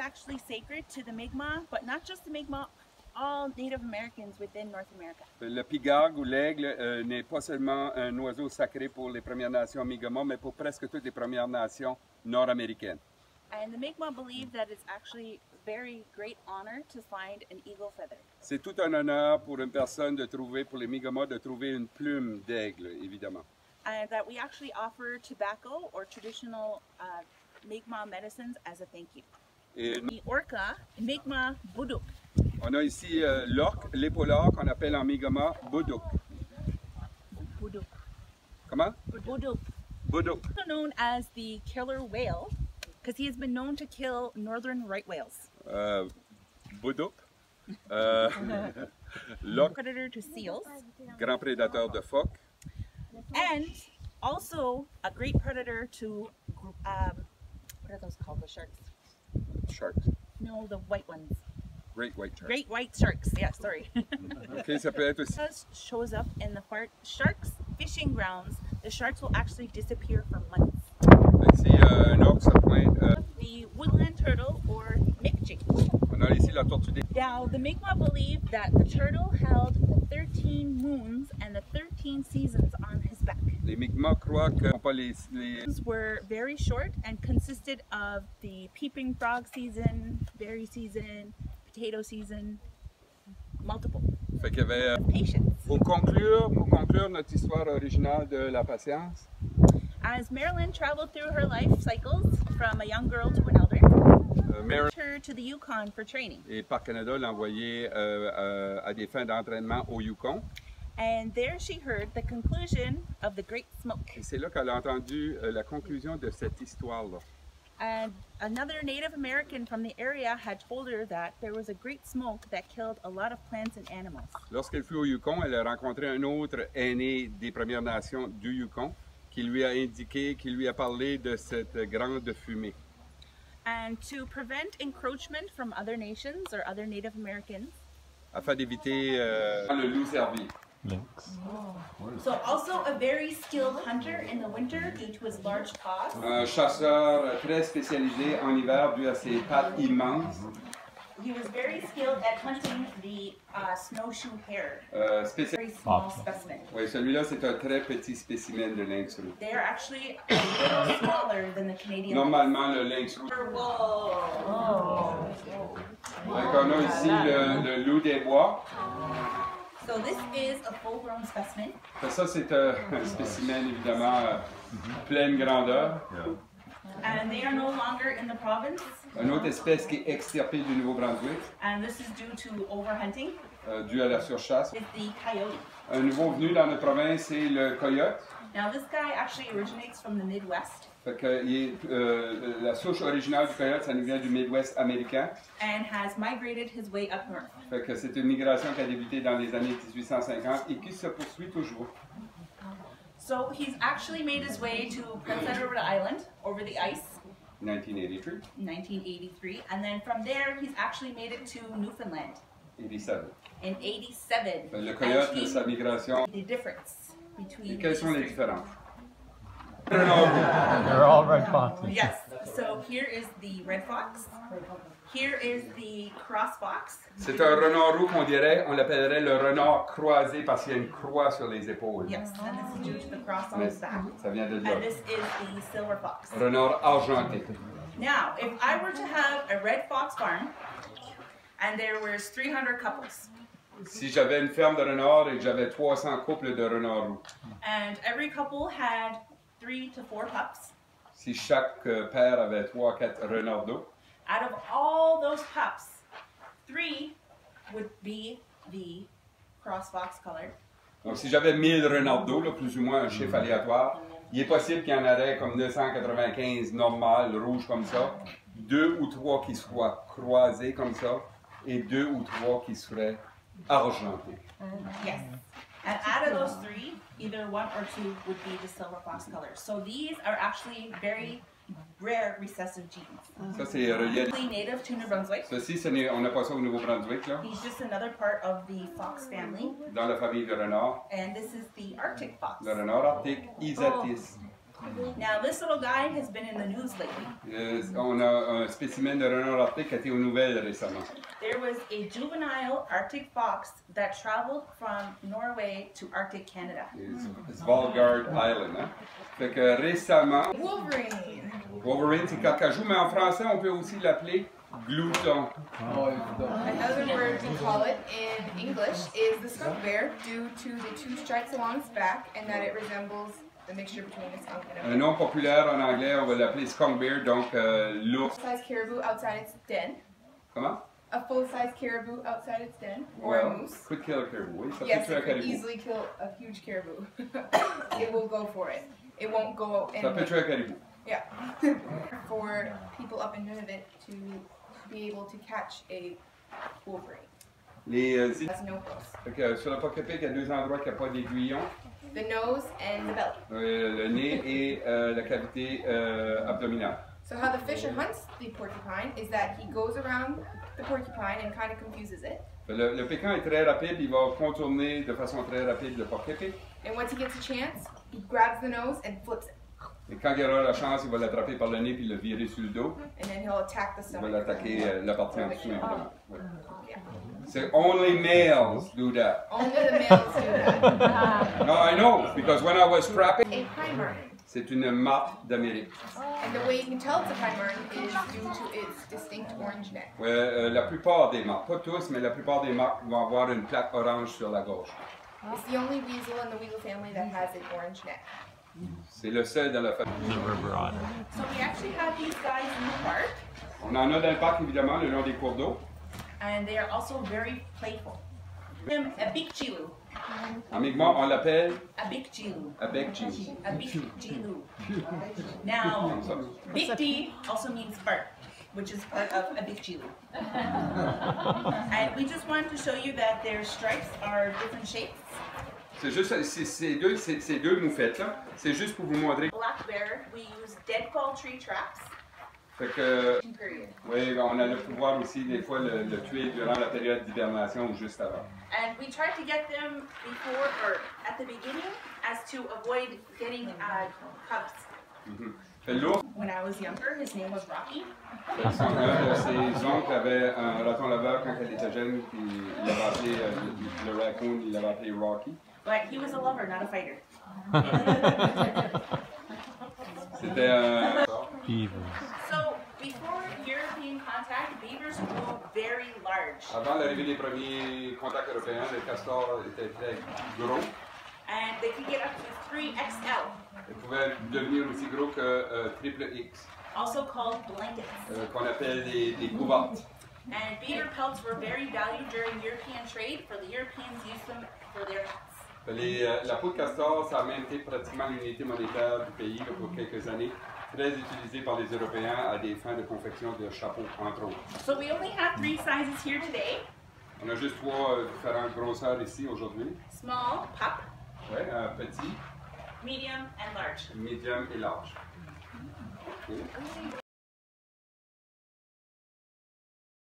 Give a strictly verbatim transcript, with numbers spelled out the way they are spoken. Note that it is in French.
actually sacred to the Mi'kmaq, but not just the Mi'kmaq, all Native Americans within North America. Le pigargue ou l'aigle euh, n'est pas seulement un oiseau sacré pour les Premières Nations Mi'kmaq, mais pour presque toutes les Premières Nations nord-américaines. And the Mi'kmaq believe that it's actually a very great honor to find an eagle feather. C'est tout un honneur pour une personne de trouver, pour les Mi'kmaq, de trouver une plume d'aigle, évidemment. And that we actually offer tobacco or traditional uh, Mi'kmaq medicines as a thank you. Et The orca, Mi'kmaq buduk. on a ici euh, l'orque, l'épaule-orque, qu'on appelle en Mi'kmaq buduk. Buduk. Comment? Buduk. Buduk. Also known as the killer whale, because he has been known to kill northern right whales. Euh, buduk. Euh, l'orque, Predator to seals. grand prédateur de phoques. And also a great predator to, um, what are those called, the sharks? Sharks. No, the white ones. Great white shark. Great white sharks, yeah, sorry. OK, ça peut être aussi. Because shows up in the part, sharks fishing grounds, the sharks will actually disappear for months. Ici, euh, un orque se pointe. Euh, The woodland turtle or Mi'kmaq. on a ici la tortue des. Now, the Mi'kmaq believe that the turtle held the thirteen moons and the thirteen seasons on his back. Les Mi'kmaq croient que pas les, les... These were very short and consisted of the peeping frog season, berry season, potato season, multiple. Fait qu'il y avait. euh, Patience. Pour conclure, pour conclure notre histoire originale de la patience, As Marilyn traveled through her life cycles from a young girl to an elder, euh, Mary took her to the Yukon for training. et Parc Canada l'a envoyé euh, euh, à des fins d'entraînement au Yukon. And there she heard the conclusion of the Great Smoke. Et c'est là qu'elle a entendu euh, la conclusion de cette histoire-là. And another Native American from the area had told her that there was a great smoke that killed a lot of plants and animals. Lorsqu'elle fut au Yukon, elle a rencontré un autre aîné des Premières Nations du Yukon qui lui a indiqué, qui lui a parlé de cette grande fumée. And to prevent encroachment from other nations or other Native Americans, Afin d'éviter euh, le loup cervier. Lynx. so also a very skilled hunter in the winter due to his large paws. Un chasseur très spécialisé en hiver dû à ses pattes immenses. He was very skilled at hunting the uh, snowshoe hare, Euh, spécial... very small Ah. specimen. Oui, celui-là, c'est un très petit spécimen de lynx roux. They are actually a little smaller than the Canadian. Normalement, le lynx roux. Whoa. Donc, on a ici le, le loup des bois. So this is a full-grown specimen. Ça, c'est un, un spécimen, évidemment, euh, pleine grandeur. And they are no longer in the province, Une autre espèce qui est extirpée du Nouveau-Brunswick, and this is due to overhunting, euh, due à la surchasse. is the coyote. Un nouveau venu dans notre province, c'est le coyote. Now this guy actually originates from the Midwest Fait que, il est, euh, la souche originale du coyote, ça nous vient du Midwest américain. and has migrated his way up north. Fait que c'est une migration qui a débuté dans les années dix-huit cent cinquante et qui se poursuit toujours. So he's actually made his way to Prince Edward Island over the ice nineteen eighty-three, in nineteen eighty-three, and then from there he's actually made it to Newfoundland eighty-seven. in eighty-seven. Le And coyote, he- sa migration. the difference Et between quelles these sont les three. différences? They're all red foxes. Yes, so here is the red fox, here is the cross fox, C'est un renard roux qu'on dirait, on l'appellerait le renard croisé parce qu'il y a une croix sur les épaules. yes, and this is due to the cross on Mais his back, ça vient de là. and this is the silver fox. Renard argenté. Now, if I were to have a red fox farm, and there was three hundred couples, Si j'avais une ferme de renards et que j'avais trois cents couples de renards roux, and every couple had three to four pups, si chaque euh, père avait trois à quatre renardeaux, out of all those pups, three would be the cross fox color, donc si j'avais mille renardeaux, là, plus ou moins un chiffre aléatoire, il est possible qu'il y en aurait comme neuf cent quatre-vingt-quinze normales, rouges comme ça, deux ou trois qui soient croisés comme ça, et deux ou trois qui seraient argentés. yes. And out of those three, either one or two would be the silver fox color. So these are actually very rare recessive genes. Ça, c'est relié. Really native to New Brunswick. Ceci, ce n'est- on n'a pas ça au Nouveau-Brunswick, là, He's just another part of the fox family. dans la famille de renards. And this is the Arctic fox. Le renard arctique, Isatis. Now, this little guy has been in the news lately. Euh, on a un spécimen de renard arctique qui a été aux nouvelles récemment. There was a juvenile Arctic fox that traveled from Norway to Arctic Canada. Les Svalbard Island. Hein? Fait que récemment, Wolverine. Wolverine c'est carcajou, mais en français on peut aussi l'appeler glouton. Another word we call it in English is the skunk bear due to the two stripes along its back and that it resembles the mixture between a skunk and a Un bear. nom populaire en anglais, on va l'appeler skunk bear, donc euh, l'ours. Full-size caribou outside its den. Comment? A full-size caribou outside its den. Or a Well, moose. could kill a caribou. Oui, ça Yes, peut tuer un it could caribou. easily kill a huge caribou. It will go for it. It won't go Ça peut and tuer un caribou. yeah. For people up in Nunavut to be able to catch a wolverine. Les euh, îles- That's no close. fait que, euh, sur le Pockepic, il y a deux endroits qui n'ont pas d'aiguillon. The nose and the belly. Euh, le nez et euh, la cavité euh, abdominale. So how the fisher hunts the porcupine is that he goes around the porcupine and kind of confuses it. Le, le pécan est très rapide, il va contourner de façon très rapide le Pockepic. And once he gets a chance, he grabs the nose and flips it. Et quand il aura la chance, il va l'attraper par le nez puis le virer sur le dos. And then he'll attack the Il va stomach. l'attaquer euh, la partie en dessous, évidemment. Ouais. Yeah. C'est only males do that. Only the males do that. No, I know, because when I was trapping, A pine marten. c'est une marque d'Amérique. And the way you can tell it's a pine marten is due to its distinct orange neck. Ouais, euh, la plupart des marques, pas tous, mais la plupart des marques vont avoir une plaque orange sur la gorge. It's the only weasel in the weasel family that has an orange neck. C'est le seul dans la famille. The river otter. So we actually have these guys in the park, On en a dans le parc, évidemment, le long des cours d'eau. and they are also very playful. Um, a big chilu. En Mi'kmaq, on l'appelle A big chilu. avec G. A big chilu. Now, Comme ça. big D also means fart, which is part of a big chilu. And we just wanted to show you that their stripes are different shapes. C'est juste c'est- ces deux, ces, ces deux moufettes-là, c'est juste pour vous montrer. Black bear, we use deadfall tree traps. Fait que, Period. oui, on a le pouvoir aussi, des fois, le, le tuer durant la période d'hibernation ou juste avant. And we tried to get them before or at the beginning as to avoid getting uh, cubs. Mhm. Fait l'ours, When I was younger, his name was Rocky. son- un de ses oncles avait un raton laveur quand elle était jeune, puis il l'avait appelé, euh, le, le raccoon, il l'avait appelé Rocky. But he was a lover, not a fighter. C'était un... Beavers. So before European contact, beavers grew very large. Avant l'arrivée des premiers contacts européens, les castors étaient très gros. And they could get up to three X L, Ils pouvaient devenir aussi gros que euh, triple X, also called blankets. euh, qu'on appelle des, des couvertes. And beaver pelts were very valued during European trade, for the Europeans used them for their hats. Les, euh, la peau de castor, ça a même été pratiquement l'unité monétaire du pays là, pour quelques années, très utilisée par les Européens à des fins de confection de chapeaux, entre autres. So we only have three sizes here today. On a juste trois euh, différentes grosseurs ici aujourd'hui. Small, pup, Ouais, un petit, medium, and large. medium et large. Ok.